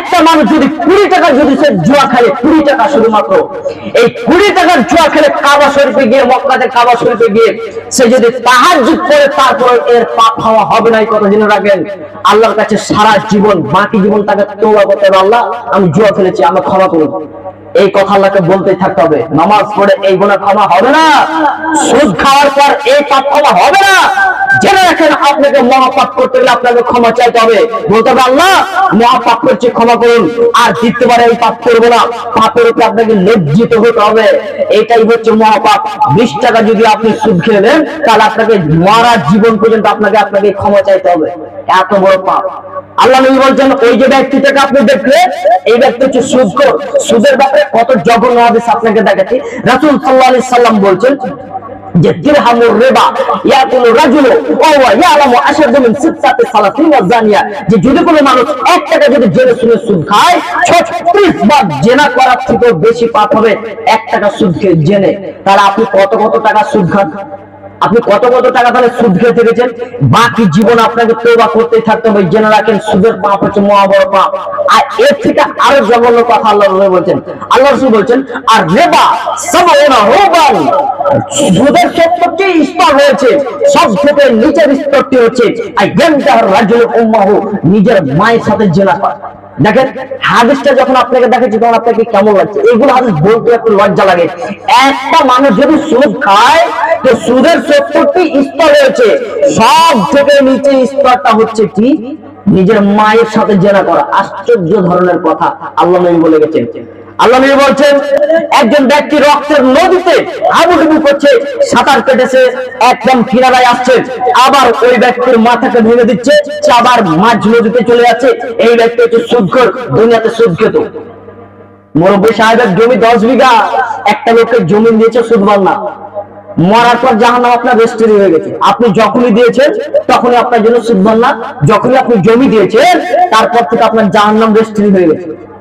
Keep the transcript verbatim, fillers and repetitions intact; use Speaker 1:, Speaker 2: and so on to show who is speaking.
Speaker 1: একটা মানুষ যদি কুড়ি টাকা যদি সে জুয়া খেলে, কুড়ি টাকা শুধুমাত্র, এই কুড়ি টাকার জুয়া খেলে কাবা শরীফে গিয়ে, মক্কাতে কাবা শরীফে গিয়ে সে যদি তাহাজ্জুদ করে তারপর এর পাপ খাওয়া হবে না, এই কথা জেনে রাখেন। আল্লাহর কাছে সারা জীবন, বাকি জীবন তাকে তওবা করতে হবে, আল্লাহ আমি জুয়া খেলেছি, আমাকে ক্ষমা করুন, এই কথা আল্লাহকে বলতেই থাকতে হবে। নামাজ পড়ে এই গুনাহ ক্ষমা হবে না, সুদ খাওয়ার পর এই পাপ ক্ষমা হবে না। জেনে রাখেন, আপনাকে মহাপাপ করতে গেলে আপনাকে ক্ষমা চাইতে হবে, বলতে হবে আল্লাহ মহাপাপ করছি, ক্ষমা করুন, আর দ্বিতীয়বার এই পাপ করবো না। পাপের উপরে আপনাকে লজ্জিত হতে হবে, এটাই হচ্ছে মহাপাপ। বিশ টাকা যদি আপনি সুদ খেয়ে দেন, তাহলে আপনাকে মারা জীবন পর্যন্ত আপনাকে আপনাকে ক্ষমা চাইতে হবে, এত বড় পাপ। আল্লাহ নবী বলছেন, ওই যে ব্যক্তিটাকে আপনি দেখলেন, এই ব্যক্তি হচ্ছে সুদখোর। সুদের ব্যাপারে কত জঘন্য হাদিস আপনাকে দেখাচ্ছি। রাসূল সাল্লাল্লাহু আলাইহি সাল্লাম বলছেন যে দিরহামুর রিবা ইয়াকুলু রাজুলু ওয়া হুয়া ইয়ালামু আশাদু মিন সিত্তাতি সালাতিনা জানিয়া, যে যদি কোনো মানুষ এক টাকা যদি জেনে শুনে সুদ খায়, ছত্রিশ বার জেনা করার থেকে বেশি পাপ হবে এক টাকা সুদ খেয়ে জেনে। তাহলে আপনি কত কত টাকা সুদ খান, আপনি কত কত টাকা তাহলে সুদ খেয়ে থেকেছেন। বাকি জীবন আপনাকে তওবা করতেই থাকতে হবে। জেনে রাখেন, সুদের পাপ হচ্ছে মহা বড় পাপ। আর এর থেকে আরো জঘন্য কথা আল্লাহ বলছেন, আল্লাহ রাসূল বলছেন, আর রিবা সামাউনা রুবান, সুদের সত্তরটি স্তর রয়েছে, সব থেকে নিচের স্তরটি হচ্ছে আইয়ানতাহার রাজুল উম্মাহু, নিজের মায়ের সাথে জেনা করা। দেখেন হাদিসটা যখন আপনাকে দেখাচ্ছি তখন আপনাকে কেমন লাগছে? এগুলো হাদিস বলতে একটু লজ্জা লাগে। একটা মানুষ যদি সুদ খায়, তো সুদের সত্তরটি স্তর রয়েছে, সব থেকে নিচে স্তরটা হচ্ছে কি? নিজের মায়ের সাথে জেনা করা। আশ্চর্য ধরনের কথা আল্লাহ নবী বলে গেছেন। আল্লাহ নবী বলছেন, একজন ব্যক্তি রক্তের নদীতে হাবুডুবু করছে, সাঁতার কেটেছে, একদম কিনারায় আসছে, আবার ওই ব্যক্তির মাথাকে ভেঙে দিচ্ছে, সে আবার মাঝ নদীতে চলে যাচ্ছে। এই ব্যক্তি হচ্ছে সুদখোর, দুনিয়াতে সুদ খেত। মুরব্বী সাহেবের জমি দশ বিঘা, একটা লোককে জমি দিয়েছে সুদবান না, মরার পর জাহান্নাম আপনার রেজিস্ট্রি হয়ে গেছে। আপনি যখনই দিয়েছেন তখনই আপনার জন্য সুদবান না, যখনই আপনি জমি দিয়েছেন তারপর থেকে আপনার জাহান্নাম রেজিস্ট্রি হয়ে গেছে।